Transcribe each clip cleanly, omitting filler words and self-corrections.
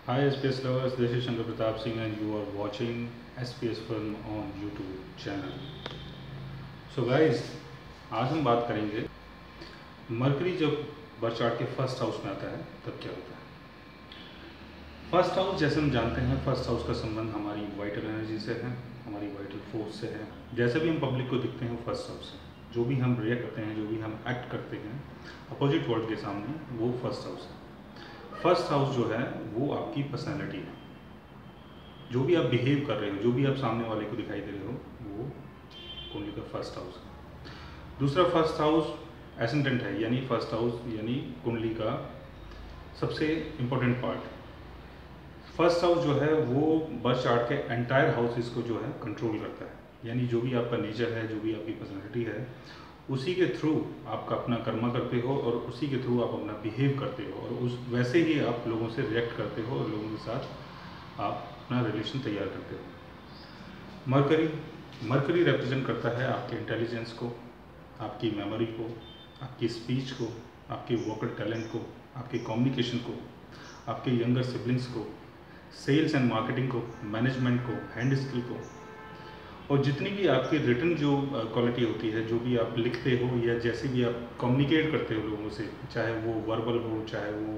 Hi SPS lovers, this is Shankar Pratap Singh and you are watching SPS Film on YouTube channel. So guys, आज हम बात करेंगे Mercury जब birth chart के first house में आता है तब क्या होता है। फर्स्ट हाउस जैसे हम जानते हैं, फर्स्ट हाउस का संबंध हमारी वाइटल एनर्जी से है, हमारी वाइटल फोर्स से है। जैसे भी हम पब्लिक को दिखते हैं फर्स्ट हाउस से, जो भी हम रिएक्ट करते हैं, जो भी हम एक्ट करते हैं अपोजिट वर्ल्ड के सामने, वो फर्स्ट हाउस है। फर्स्ट हाउस जो है वो आपकी पर्सनैलिटी है। जो भी आप बिहेव कर रहे हो, जो भी आप सामने वाले को दिखाई दे रहे हो, वो कुंडली का फर्स्ट हाउस है। दूसरा फर्स्ट हाउस एसेंडेंट है, यानी फर्स्ट हाउस यानी कुंडली का सबसे इम्पोर्टेंट पार्ट। फर्स्ट हाउस जो है वो बर्थ चार्ट के एंटायर हाउसेस को जो है कंट्रोल करता है। यानी जो भी आपका नेचर है, जो भी आपकी पर्सनैलिटी है, उसी के थ्रू आपका अपना कर्मा करते हो और उसी के थ्रू आप अपना बिहेव करते हो और उस वैसे ही आप लोगों से रिएक्ट करते हो और लोगों के साथ आप अपना रिलेशन तैयार करते हो। मरकरी रिप्रेजेंट करता है आपके इंटेलिजेंस को, आपकी मेमोरी को, आपकी स्पीच को, आपके वोकल टैलेंट को, आपके कम्युनिकेशन को, आपके यंगर सिबलिंग्स को, सेल्स एंड मार्केटिंग को, मैनेजमेंट को, हैंड स्किल को, और जितनी भी आपकी रिटन जो क्वालिटी होती है, जो भी आप लिखते हो या जैसे भी आप कम्युनिकेट करते हो लोगों से, चाहे वो वर्बल हो, चाहे वो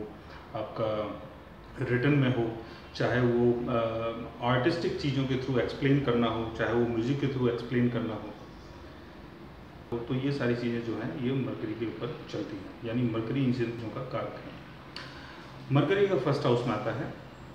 आपका रिटन में हो, चाहे वो आर्टिस्टिक चीज़ों के थ्रू एक्सप्लेन करना हो, चाहे वो म्यूज़िक के थ्रू एक्सप्लेन करना हो, तो ये सारी चीज़ें जो हैं ये मरकरी के ऊपर चलती हैं। यानी मरकरी इन चीज़ों का कारक है। मरकरी का फर्स्ट हाउस में आता है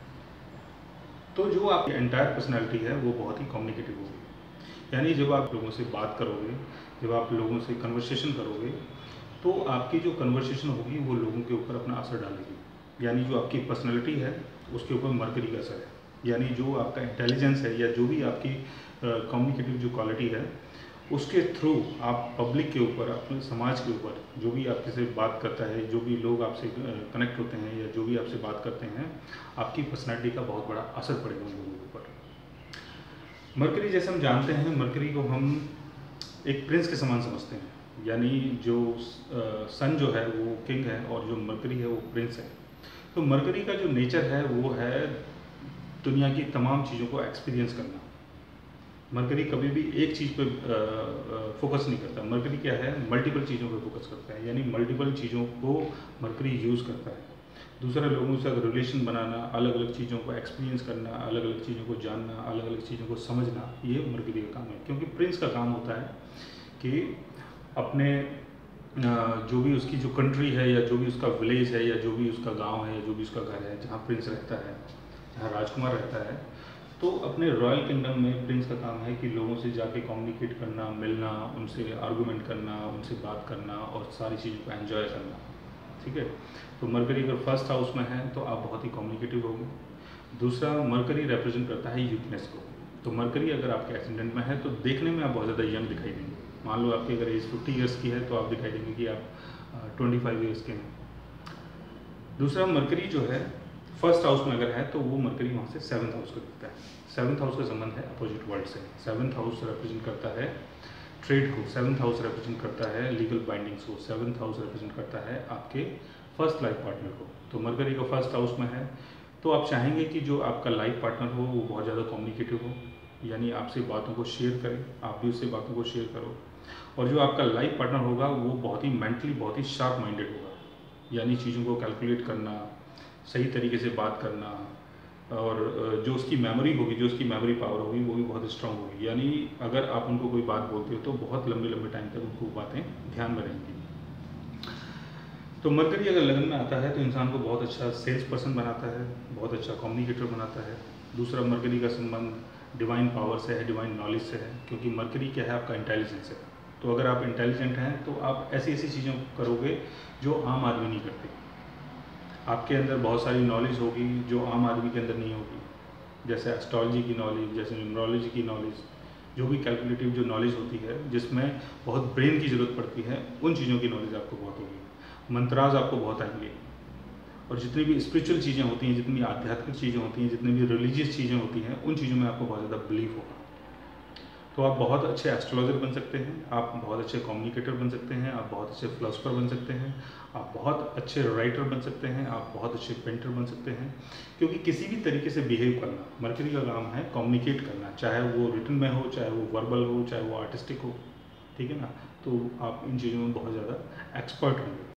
तो जो आपकी एंटायर पर्सनैलिटी है वो बहुत ही कम्युनिकेटिव होगी। यानी जब आप लोगों से बात करोगे, जब आप लोगों से कन्वर्सेशन करोगे, तो आपकी जो कन्वर्सेशन होगी वो लोगों के ऊपर अपना असर डालेगी। यानी जो आपकी पर्सनैलिटी है उसके ऊपर मरकरी का असर है। यानी जो आपका इंटेलिजेंस है या जो भी आपकी कम्युनिकेटिव जो क्वालिटी है, उसके थ्रू आप पब्लिक के ऊपर, अपने समाज के ऊपर, जो भी आपके से बात करता है, जो भी लोग आपसे कनेक्ट होते हैं या जो भी आपसे बात करते हैं, आपकी पर्सनैलिटी का बहुत बड़ा असर पड़ेगा उन लोगों के ऊपर। मरकरी जैसे हम जानते हैं, मरकरी को हम एक प्रिंस के समान समझते हैं। यानी जो सन जो है वो किंग है और जो मरकरी है वो प्रिंस है। तो मरकरी का जो नेचर है वो है दुनिया की तमाम चीज़ों को एक्सपीरियंस करना। मरकरी कभी भी एक चीज़ पे फोकस नहीं करता। मरकरी क्या है, मल्टीपल चीज़ों पे फोकस करता है। यानी मल्टीपल चीज़ों को मरकरी यूज़ करता है। दूसरे लोगों से रिलेशन बनाना, अलग अलग चीज़ों को एक्सपीरियंस करना, अलग अलग चीज़ों को जानना, अलग अलग चीज़ों को समझना, ये मरकरी का काम है। क्योंकि प्रिंस का काम होता है कि अपने जो भी उसकी जो कंट्री है या जो भी उसका विलेज है या जो भी उसका गांव है या जो भी उसका घर है जहाँ प्रिंस रहता है, जहाँ राजकुमार रहता है, तो अपने रॉयल किंगडम में प्रिंस का काम है कि लोगों से जाके कम्युनिकेट करना, मिलना, उनसे आर्गूमेंट करना, उनसे बात करना और सारी चीज़ों को एंजॉय करना। ठीक है। तो मरकरी अगर फर्स्ट हाउस में है तो आप बहुत ही कम्युनिकेटिव होंगे। दूसरा, मरकरी रिप्रेजेंट करता है यूथनेस को। तो मरकरी अगर आपके एसेंडेंट में है तो देखने में आप बहुत ज़्यादा यंग दिखाई देंगे। मान लो आपकी अगर एज 50 ईयर्स की है तो आप दिखाई देंगे कि आप 25 ईयर्स के हैं। दूसरा, मरकरी जो है फर्स्ट हाउस में अगर है तो वो मरकरी वहाँ से सेवन्थ हाउस को दिखता है। सेवन्थ हाउस का संबंध है अपोजिट वर्ल्ड से। सेवन्थ हाउस रिप्रेजेंट करता है ट्रेड को, सेवन्थ हाउस रिप्रेजेंट करता है लीगल बाइंडिंग्स को, सेवन्थ हाउस रिप्रेजेंट करता है आपके फर्स्ट लाइफ पार्टनर को। तो मरकरी का फर्स्ट हाउस में है तो आप चाहेंगे कि जो आपका लाइफ पार्टनर हो वो बहुत ज़्यादा कम्युनिकेटिव हो, यानी आपसे बातों को शेयर करे, आप भी उससे बातों को शेयर करो। और जो आपका लाइफ पार्टनर होगा वो बहुत ही मेंटली बहुत ही शार्प माइंडेड होगा। यानी चीज़ों को कैलकुलेट करना, सही तरीके से बात करना, और जो उसकी मेमोरी होगी, जो उसकी मेमोरी पावर होगी वो भी बहुत स्ट्रांग होगी। यानी अगर आप उनको कोई बात बोलते हो तो बहुत लंबे लंबे टाइम तक उनको बातें ध्यान में रहेंगी। तो मरकरी अगर लगन में आता है तो इंसान को बहुत अच्छा सेल्स पर्सन बनाता है, बहुत अच्छा कम्युनिकेटर बनाता है। दूसरा, मरकरी का संबंध डिवाइन पावर से है, डिवाइन नॉलेज से है, क्योंकि मरकरी क्या है, आपका इंटेलिजेंस है। तो अगर आप इंटेलिजेंट हैं तो आप ऐसी ऐसी चीज़ों करोगे जो आम आदमी नहीं करते। आपके अंदर बहुत सारी नॉलेज होगी जो आम आदमी के अंदर नहीं होगी, जैसे एस्ट्रोलॉजी की नॉलेज, जैसे न्यूमरोलॉजी की नॉलेज, जो भी कैलकुलेटिव जो नॉलेज होती है जिसमें बहुत ब्रेन की ज़रूरत पड़ती है, उन चीज़ों की नॉलेज आपको बहुत होगी। मंत्राज आपको बहुत आएंगे, और जितनी भी स्पिरिचुअल चीज़ें होती हैं, जितनी भी आध्यात्मिक चीज़ें होती हैं, जितनी भी रिलीजियस चीज़ें होती हैं, उन चीज़ों में आपको बहुत ज़्यादा बिलीफ होगा। तो तो आप बहुत अच्छे एस्ट्रोलॉजर बन सकते हैं, आप बहुत अच्छे कम्युनिकेटर बन सकते हैं, आप बहुत अच्छे फिलोसफर बन सकते हैं, आप बहुत अच्छे राइटर बन सकते हैं, आप बहुत अच्छे पेंटर बन सकते हैं। क्योंकि किसी भी तरीके से बिहेव करना, मरकरी का काम है कम्युनिकेट करना, चाहे वो रिटन में हो, चाहे वो वर्बल हो, चाहे वो आर्टिस्टिक हो, ठीक है ना। तो आप इन चीज़ों में बहुत ज़्यादा एक्सपर्ट होंगे।